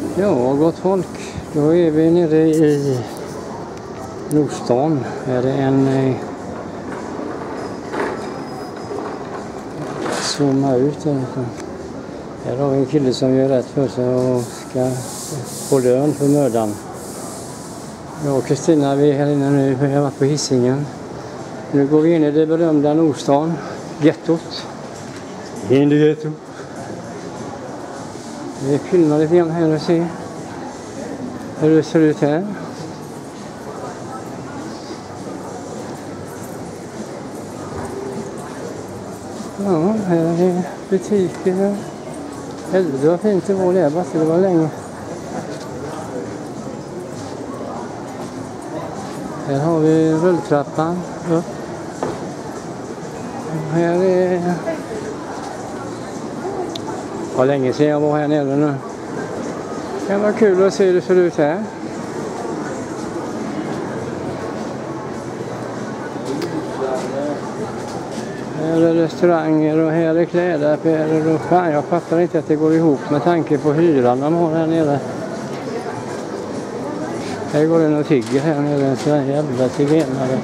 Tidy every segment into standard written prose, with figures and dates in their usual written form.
Ja, gott folk. Då är vi nere i Nordstan. Här är en zooma ut här. Här har vi en kille som gör rätt för sig och ska få lön för mördaren. Jag och Kristina, vi är här inne nu. Vi har varit på Hisingen. Nu går vi in i det berömda Nordstan. Gettot. In i gettot. Vi filmar lite grann här och ser hur det ser ut här. Ja, här är butiker. Helvete vad fint det var där, det var länge. Här har vi rulltrappan upp. Här är... Vad länge sedan jag var här nere nu. Det var kul att se hur det ser ut här. Här är restauranger och här är klädaffärer och fan, jag fattar inte att det går ihop med tanke på hyran de har här nere. Här går det och tigger här nere, så jävla tiggenare.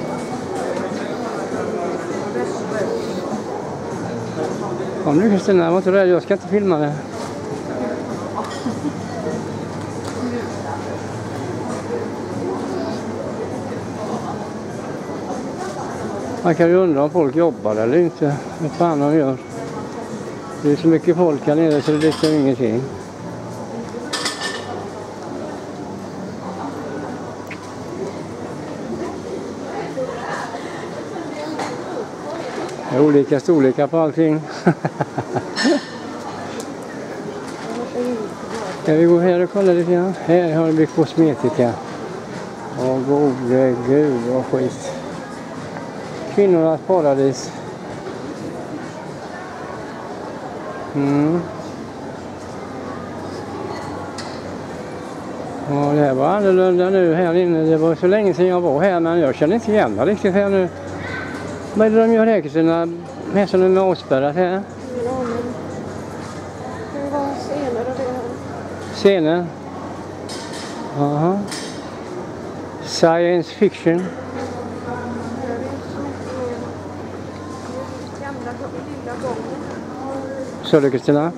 Kom nu Kristina, jag var inte rädd, jag ska inte filma det. Man kan ju undra om folk jobbar eller inte. Vad fan de gör. Det är så mycket folk här nere så det är ingenting. Det är olika storlekar på allting. Ska vi gå här och kolla lite grann? Här har vi kosmetika. Åh gode gud vad skit. Kvinnornas paradis. Och det här var annorlunda nu här inne. Det var så länge sedan jag var här men jag känner inte igen mig riktigt här nu. Vad är det de gör här Kristina? Här som de är avspärrat här. Det var scener och det. Scener? Jaha. Science fiction. Så du Kristina?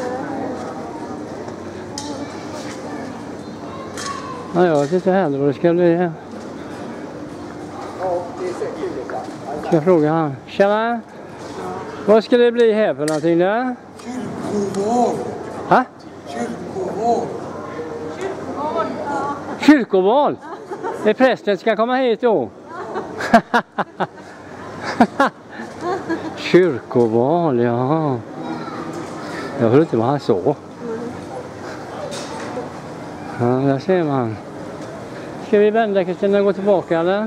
Ja, jag vet inte heller vad det ska bli här. Ska jag fråga han. Tjena! Vad ska det bli här för någonting där? Kyrkoval. Ha? Kyrkoval. Kyrkoval? Det prästen ska komma hit då? Kyrkoval, ja. Jag hörde inte vad han sa. Ja, där ser man. Ska vi vända Kristina och gå tillbaka eller?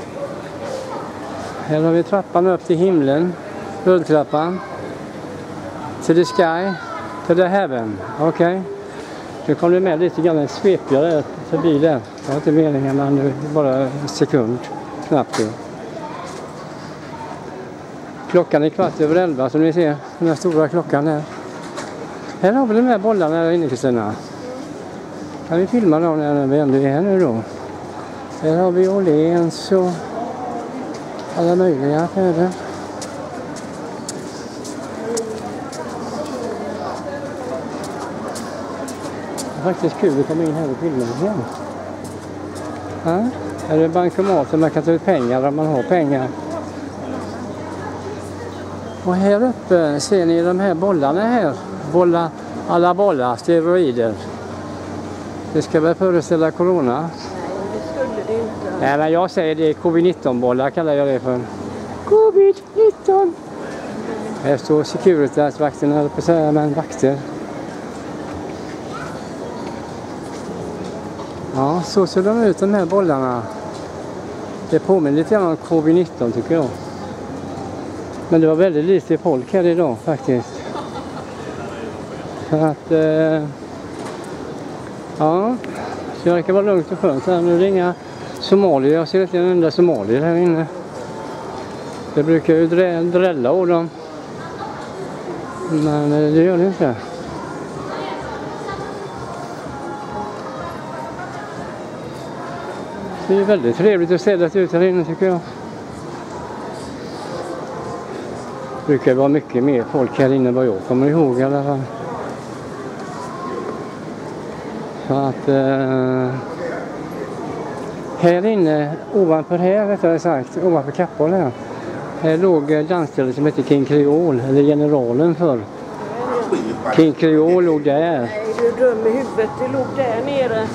Här har vi trappan upp till himlen. Rulltrappan. To the sky. To the heaven. Okej. Nu kom det med lite grann en svepjare förbi där. Det var inte meningen men nu bara en sekund. Knappt det. Klockan är 11:15 som ni ser. Den här stora klockan här. Här har vi de här bollarna här inne Kristina. Kan vi filma dem när vi ändå är här nu då? Här har vi Åhléns och alla möjliga affärer. Det är faktiskt kul att komma in här och filma igen. Ja, här är bankomaten, man kan ta ut pengar om man har pengar. Och här uppe ser ni de här bollarna här. Alla bollar, steroider. Det ska väl föreställa corona? Nej, det skulle det inte. Nej, men jag säger det är covid-19-bollar kallar jag det för. Covid-19! Här står Securitas-vakterna, höll på att säga, men vakter. Ja, så ser de ut de här bollarna. Det påminner lite om covid-19 tycker jag. Men det var väldigt lite folk här idag faktiskt. För att... ja, så det verkar vara lugnt och skönt här. Nu är det inga somalier. Jag ser inte en enda somalier här inne. Det brukar ju drälla av dem. Men det gör det inte. Det är väldigt trevligt att städat ut här inne tycker jag. Det brukar vara mycket mer folk här inne vad jag kommer ihåg i alla fall. Så att här inne, ovanför här rättare sagt, ovanför Kappahl här låg dansstället som heter King Creole, eller Generalen för. King Creole låg där. Nej, du är dum i huvudet. Det låg där nere.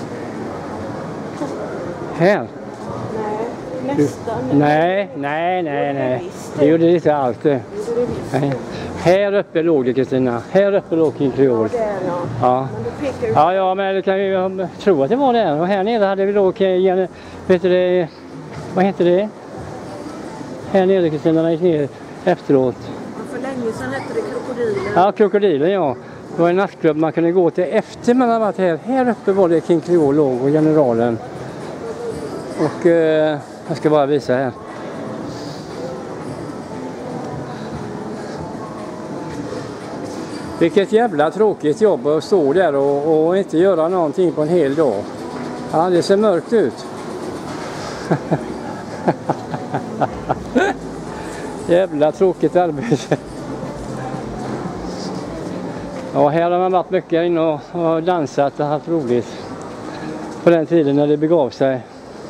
Här? Nej, nästan. Nej. Det gjorde det inte allt det. Nej. Här uppe låg det, Kristina. Här uppe låg King Creole. Ja. Ja, men det kan ju tro att det var där. Och här nere hade vi då, vad heter det? Här nere, Kristina, när gick ner efteråt. För länge sedan hette det Krokodilen. Ja, Krokodilen, ja. Det var en nattklubb man kunde gå till efter man hade varit här. Här uppe var det King Creole låg och Generalen. Och jag ska bara visa här. Vilket jävla tråkigt jobb att stå där och inte göra någonting på en hel dag. Ja, det ser mörkt ut. Jävla tråkigt arbete. Ja, här har man varit mycket in och dansat och haft roligt. På den tiden när det begav sig.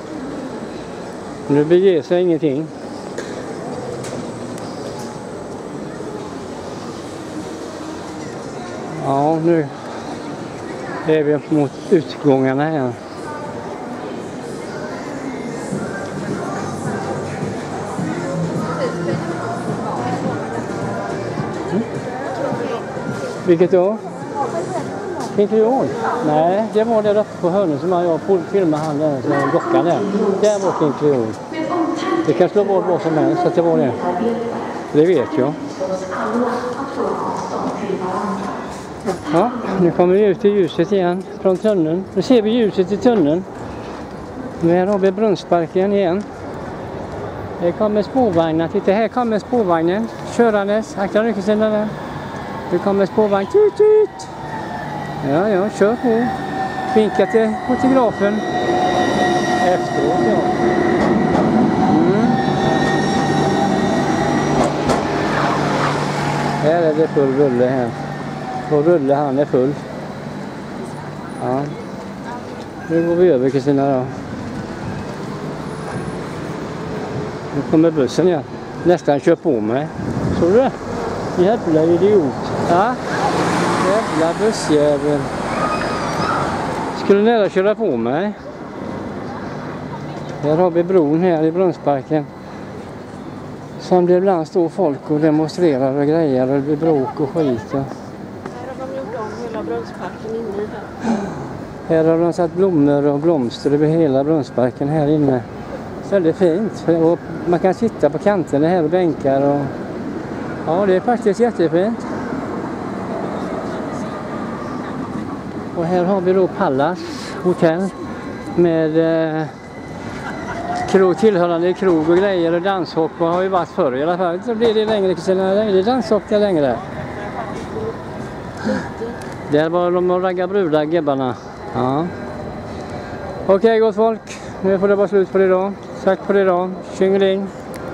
Nu beger sig ingenting. Ja, nu är vi mot utgångarna här. Vilket då? King Creole? Nej, det var där uppe på hörnen som jag filmade han där, som dockan där. Där var King Creole. Det kan slå bort vad som helst att det var det. Det vet jag. Ja, nu kommer vi ut i ljuset igen från tunneln. Nu ser vi ljuset i tunneln. Nu här har vi Brunnsparken igen. Här kommer spårvagnar. Titta, här kommer spårvagnen. Körandes. Akta ryckesidan där. Nu kommer spårvagn. Tut, tut. Ja, kör på. Vinka till fotografen. Efteråt, ja. Här är det full rulle här. Och rulle han är full. Ja. Nu går vi över, Kristina då. Nu kommer bussen, ja. Nästan kör på mig. Såg du det? Jävla idiot. Ja. Jävla bussjävel. Skulle nära köra på mig. Här har vi bron här i Brunnsparken. Som det ibland står folk och demonstrerar och grejer och det blir bråk och skit. Ja. Här har de gjort om hela Brunnsparken inne här. Här har de satt blommor och blomster över hela Brunnsparken här inne. Väldigt fint. Och man kan sitta på kanterna här och bänkar. Och ja, det är faktiskt jättefint. Och här har vi då Palace hotell med tillhörande krog och grejer och danshopp och har ju varit förr i alla fall. Så blir det längre, Kristina. Det är danshopp där längre. Där var de och ragga brudar, gebbarna. Ja. Okej, gott folk. Nu får det vara slut på det idag. Tack för det idag. Tjingeling.